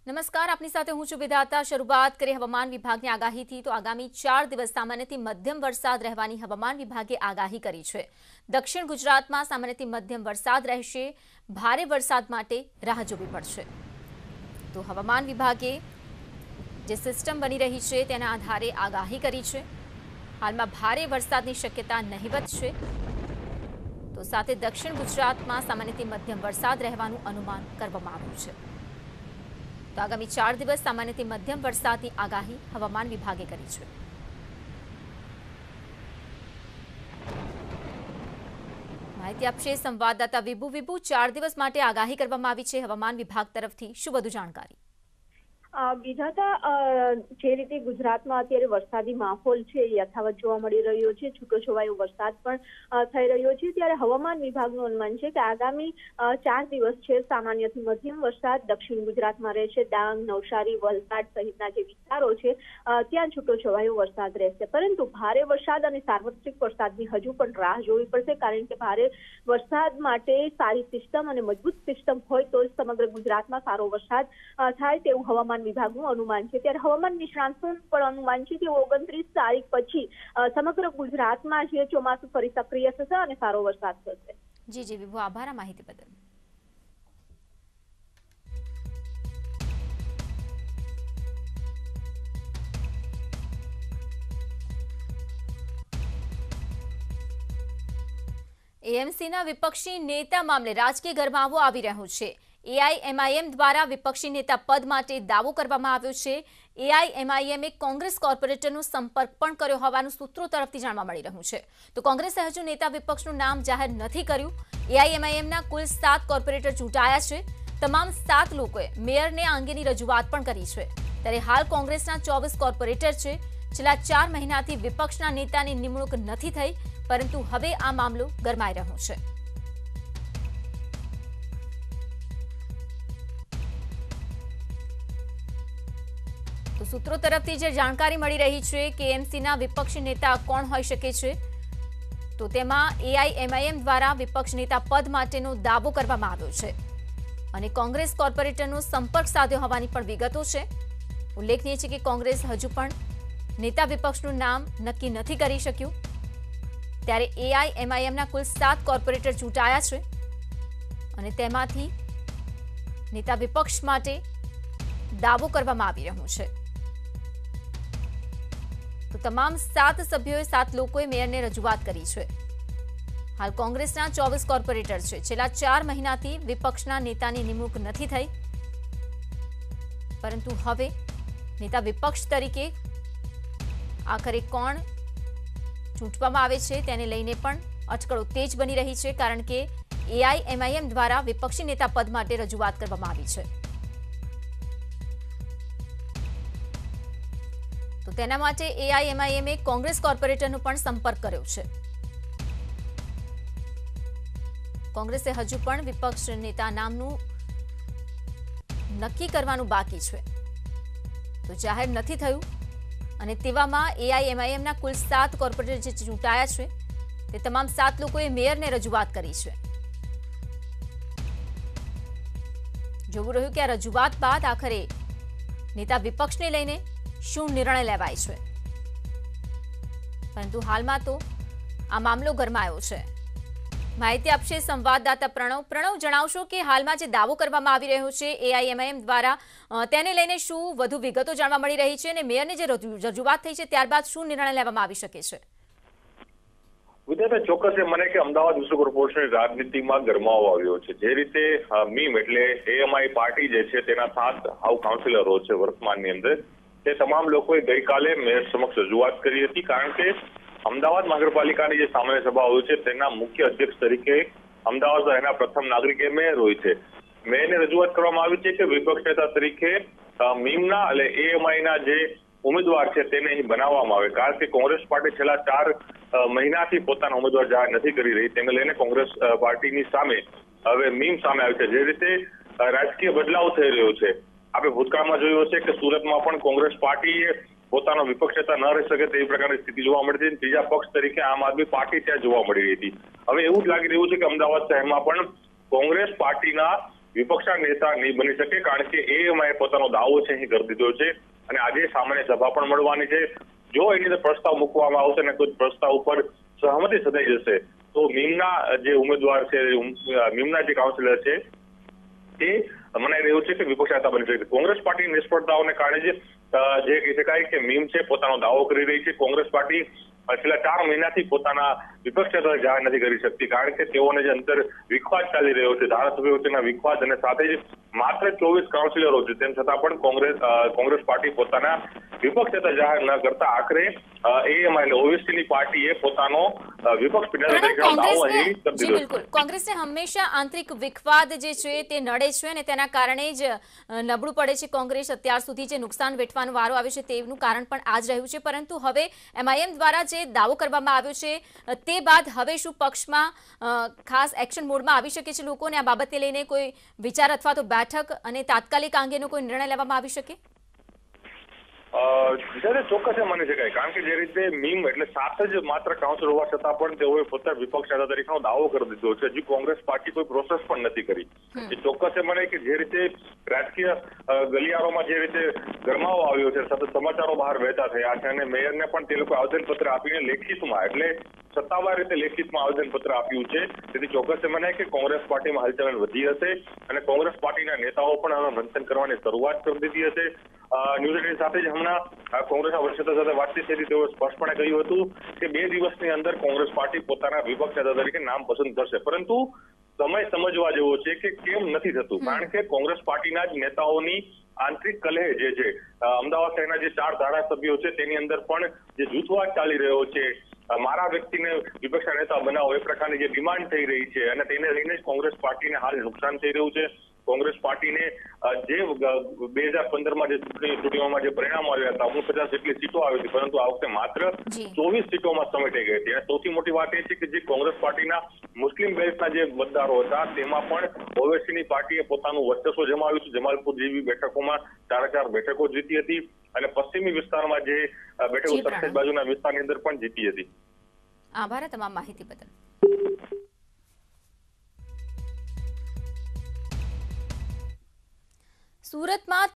નમસ્કાર, આપની સાથે હું છું વિધાતા। શરૂઆત કરીએ હવામાન વિભાગની આગાહીથી। તો આગામી 4 દિવસ સામાન્યથી મધ્યમ વરસાદ રહેવાની હવામાન વિભાગે આગાહી કરી છે। દક્ષિણ ગુજરાતમાં સામાન્યથી મધ્યમ વરસાદ રહેશે। ભારે વરસાદ માટે રાહ જોવી પડશે। તો હવામાન વિભાગે જે સિસ્ટમ બની રહી છે તેના આધારે આગાહી કરી છે। હાલમાં ભારે વરસાદની શક્યતા નહિવત છે। તો સાથે દક્ષિણ ગુજરાતમાં સામાન્યથી મધ્યમ વરસાદ રહેવાનું અનુમાન કરવામાં આવ્યું છે। તો આગામી 4 દિવસ સામાન્યથી મધ્યમ વરસાદની આગાહી હવામાન વિભાગે કરી છે। માહિતી આપશે સંવાદદાતા વિભુ। 4 દિવસ માટે આગાહી કરવામાં આવી છે હવામાન વિભાગ તરફથી, શું વધુ જાણકારી? વિધાતા, જે રીતે ગુજરાતમાં અત્યારે વરસાદી માહોલ છે યથાવત જોવા મળી રહ્યો છે। છૂટોછવાયો વરસાદ પણ થઈ રહ્યો છે। ત્યારે હવામાન વિભાગનું અનુમાન છે કે આગામી 4 દિવસ છે સામાન્યથી મધ્યમ વરસાદ દક્ષિણ ગુજરાતમાં રહેશે। ડાંગ, નવસારી, વલસાડ સહિતના જે વિસ્તારો છે ત્યાં છૂટોછવાયો વરસાદ રહેશે। પરંતુ ભારે વરસાદ અને સાર્વત્રિક વરસાદની હજુ પણ રાહ જોવી પડશે, કારણ કે ભારે વરસાદ માટે સારી સિસ્ટમ અને મજબૂત સિસ્ટમ હોય તો જ સમગ્ર ગુજરાતમાં સારો વરસાદ થાય તેવું હવામાન વિભાગનું અનુમાન છે। ત્યારે હવામાન નિષ્ણાંતોનું પણ અનુમાન છે કે 29 તારીખ પછી સમગ્ર ગુજરાતમાં જે ચોમાસું ફરી સક્રિય થશે અને સારો વરસાદ થશે। જી વિભુ, આભાર આ માહિતી બદલ। એએમસીના વિપક્ષી નેતા મામલે રાજકીય ગરમાવો આવી રહ્યો છે। એઆઈએમઆઈએમ દ્વારા વિપક્ષી નેતા પદ માટે દાવો કરવામાં આવ્યો છે। એઆઈએમઆઈએમે કોંગ્રેસ કોર્પોરેટરનો સંપર્ક પણ કર્યો હોવાનું સૂત્રો તરફથી જાણવા મળી રહ્યું છે। તો કોંગ્રેસે હજુ નેતા વિપક્ષનું નામ જાહેર નથી કર્યું। એઆઈએમઆઈએમના કુલ 7 કોર્પોરેટર ચૂંટાયા છે। તમામ 7 લોકોએ મેયરને આ અંગેની રજૂઆત પણ કરી છે। ત્યારે હાલ કોંગ્રેસના 24 કોર્પોરેટર છે। છેલ્લા 4 મહિનાથી વિપક્ષના નેતાની નિમણૂક નથી થઈ, પરંતુ હવે આ મામલો ગરમાઈ રહ્યો છે। તો સૂત્રો તરફથી જે જાણકારી મળી રહી છે કે એએમસીના વિપક્ષી નેતા કોણ હોઈ શકે છે, તો તેમાં એઆઈએમઆઈએમ દ્વારા વિપક્ષ નેતા પદ માટેનો દાવો કરવામાં આવ્યો છે અને કોંગ્રેસ કોર્પોરેટરનો સંપર્ક સાધ્યો હોવાની પણ વિગતો છે। ઉલ્લેખનીય છે કે કોંગ્રેસ હજુ પણ નેતા વિપક્ષનું નામ નક્કી નથી કરી શક્યું। ત્યારે એઆઈએમઆઈએમના કુલ 7 કોર્પોરેટર ચૂંટાયા છે અને તેમાંથી નેતા વિપક્ષ માટે દાવો કરવામાં આવી રહ્યો છે। તો તમામ 7 સભ્યોએ 7 લોકોએ મેયરને રજૂઆત કરી છે। હાલ કોંગ્રેસના 24 કોર્પોરેટર છે। છેલ્લા 4 મહિનાથી વિપક્ષના નેતાની નિમણૂક નથી થઈ, પરંતુ હવે નેતા વિપક્ષ તરીકે આખરે કોણ ચૂંટવામાં આવે છે તેને લઈને પણ અટકળો તેજ બની રહી છે, કારણ કે એઆઈએમઆઈએમ દ્વારા વિપક્ષી નેતા પદ માટે રજૂઆત કરવામાં આવી છે। તો તેના માટે એઆઈએમઆઈએમે કોંગ્રેસ કોર્પોરેટરનો પણ સંપર્ક કર્યો છે। કોંગ્રેસે હજુ પણ વિપક્ષ નેતા નામનું નક્કી કરવાનું બાકી છે, તો જાહેર નથી થયું અને તેવામાં એઆઈએમઆઈએમના કુલ 7 કોર્પોરેટર જે ચૂંટાયા છે તે તમામ 7 લોકોએ મેયરને રજૂઆત કરી છે। જોવું રહ્યું કે આ રજૂઆત બાદ આખરે નેતા વિપક્ષને લઈને શું નિર્ણય લેવાય છે, પરંતુ હાલમાં તો આ મામલો ગરમાયો છે। માહિતી આપશે સંવાદદાતા પ્રણવ। જણાવશો કે હાલમાં જે દાવો કરવામાં આવી રહ્યો છે એઆઈએમઆઈએમ દ્વારા, તેને લઈને શું વધુ વિગતો જાણવા મળી રહી છે અને મેયરની જે રજૂઆત થઈ છે ત્યારબાદ શું નિર્ણય લેવામાં આવી શકે છે? વિધાતા, ચોક્કસ મને કે અમદાવાદ મ્યુનિસિપલ કોર્પોરેશનની રાજનીતિમાં ગરમાવો આવ્યો છે। જે રીતે મીમ એટલે એએમઆઈ પાર્ટી જે છે તેના 7 હાઉસ કાઉન્સિલરો છે વર્તમાનની અંદર, તે તમામ લોકોએ ગઈકાલે મેયર સમક્ષ રજૂઆત કરી હતી, કારણ કે અમદાવાદ મહાનગરપાલિકાની જે સામાન્ય સભા હોય છે તેના મુખ્ય અધ્યક્ષ તરીકે અમદાવાદ શહેરના પ્રથમ નાગરિક મેયર હોય છે। મેયરને રજૂઆત કરવામાં આવી છે કે વિપક્ષ નેતા તરીકે મીમના એટલે એએમઆઈના જે ઉમેદવાર છે તેને અહીં બનાવવામાં આવે, કારણ કે કોંગ્રેસ પાર્ટી છેલ્લા 4 મહિનાથી પોતાના ઉમેદવાર જાહેર નથી કરી રહી। તેને લઈને કોંગ્રેસ પાર્ટીની સામે હવે મીમ સામે આવી છે। જે રીતે રાજકીય બદલાવ થઈ રહ્યો છે, આપણે ભૂતકાળમાં જોયું હશે કે સુરતમાં પણ કોંગ્રેસ પાર્ટીએ પોતાનો વિપક્ષ નેતા ન રહી શકે તેવી પ્રકારની સ્થિતિ જોવા મળી હતી। ત્રીજા પક્ષ તરીકે આમ આદમી પાર્ટી ત્યાં જોવા મળી રહી હતી। હવે એવું જ લાગી રહ્યું છે કે અમદાવાદ શહેરમાં પણ કોંગ્રેસ પાર્ટીના વિપક્ષના નેતા નહીં બની શકે, કારણ કે એએમઆઈ પોતાનો દાવો છે અહીં કરી દીધો છે અને આજે સામાન્ય સભા પણ મળવાની છે. જો એની અંદર પ્રસ્તાવ મૂકવામાં આવશે અને કોઈ પ્રસ્તાવ ઉપર સહમતિ સધાઈ જશે તો મીમના જે ઉમેદવાર છે, મીમના જે કાઉન્સિલર છે તે મનાઈ રહ્યું છે કે વિપક્ષ નેતા બની શકે. કોંગ્રેસ પાર્ટીની નિષ્ફળતાઓને કારણે જે કહી શકાય કે મીમ છે પોતાનો દાવો કરી રહી છે. કોંગ્રેસ પાર્ટી છેલ્લા 4 મહિનાથી પોતાના વિપક્ષ નેતા જાહેર નથી કરી શકતી, કારણ કે તેઓને જે અંતર વિખવાદ ચાલી રહ્યો છે, ધારાસભ્યો વચ્ચેના વિખવાદ, અને સાથે જ માત્ર 24 કાઉન્સિલરો છે તેમ છતાં પણ કોંગ્રેસ પાર્ટી પોતાના વિપક્ષ નેતા જાહેર ન કરતા આખરે એએમઆઈ એટલે ઓવેસીની પાર્ટીએ પોતાનો વિપક્ષ નેતા તરીકેનો દાવો અહીં કરી દીધો. બિલકુલ, કોંગ્રેસને હંમેશા આંતરિક વિખવાદ જે છે તે નડે છે અને તેના કારણે જ નબળું પડે છે. કોંગ્રેસ અત્યાર સુધી જે નુકસાન વેઠવાનો વારો આવ્યો છે તેનું કારણ પણ આ જ રહ્યું છે. પરંતુ હવે એમઆઈએમ દ્વારા જે દાવો કરવામાં આવ્યો છે તે બાદ હવે શું પક્ષમાં ખાસ એક્શન મોડમાં આવી શકે છે લોકોને આ બાબતને લઈને કોઈ વિચાર અથવા તો બેઠક અને તાત્કાલિક આ અંગેનો કોઈ નિર્ણય લેવામાં આવી શકે? ચોક્કસ માની શકાય, કારણ કે જે રીતે મીમ એટલે 7 જ માત્ર કાઉન્સિલર હોવા છતાં પણ તેઓએ પોતાના વિપક્ષ નેતા તરીકેનો દાવો કરી દીધો છે. હજી કોંગ્રેસ પાર્ટી કોઈ પ્રોસેસ પણ નથી કરી. એ ચોક્કસ મને કે જે રીતે રાજકીય ગલિયારોમાં જે રીતે ગરમાવો આવ્યો છે, સતત સમાચારો બહાર વહેતા થયા છે અને મેયરને પણ તે લોકો આવેદનપત્ર આપીને લેખિતમાં એટલે સત્તાવાર રીતે લેખિતમાં આવેદનપત્ર આપ્યું છે. તેથી ચોક્કસ મને કે કોંગ્રેસ પાર્ટીમાં હલચલ વધી હશે અને કોંગ્રેસ પાર્ટીના નેતાઓ પણ હવે મંથન કરવાની શરૂઆત કરી દીધી હશે. ન્યૂઝ 18 સાથે જ હમણાં કોંગ્રેસના વરિષ્ઠ સાથે વાતચીત થઈ તેઓએ સ્પષ્ટપણે કહ્યું હતું કે 2 દિવસની અંદર કોંગ્રેસ પાર્ટી પોતાના વિપક્ષ નેતા તરીકે નામ પસંદ કરશે. પરંતુ સમય સમજવા જેવો છે કે કેમ નથી થતું, કારણ કે કોંગ્રેસ પાર્ટીના જ નેતાઓની આંતરિક કલહ જે છે, અમદાવાદ શહેરના જે 4 ધારાસભ્યો છે તેની અંદર પણ જે જૂથવાદ ચાલી રહ્યો છે, મારા વ્યક્તિને વિપક્ષના નેતા બનાવો એ પ્રકારની જે ડિમાન્ડ થઈ રહી છે અને તેને લઈને જ કોંગ્રેસ પાર્ટીને હાલ નુકસાન થઈ રહ્યું છે. કોંગ્રેસ પાર્ટીને જે 2015માં જે ચૂંટણીઓમાં જે પરિણામો આવ્યા હતા 49 જેટલી સીટો આવી હતી, પરંતુ આ વખતે માત્ર 24 સીટોમાં સમેટાઈ ગઈ હતી. અને સૌથી મોટી વાત એ છે કે જે કોંગ્રેસ પાર્ટીના મુસ્લિમ બેલ્ટના જે મતદારો હતા તેમાં પણ ઓવેસીની પાર્ટીએ પોતાનું વર્ચસ્વ જમાવ્યું છે. જમાલપુર જેવી બેઠકોમાં 4 બેઠકો જીતી હતી અને પશ્ચિમી વિસ્તારમાં જે બેઠકો સરખેજ બાજુના વિસ્તારની અંદર પણ જીતી હતી. આભાર તમામ માહિતી બદલ. સુરતમાં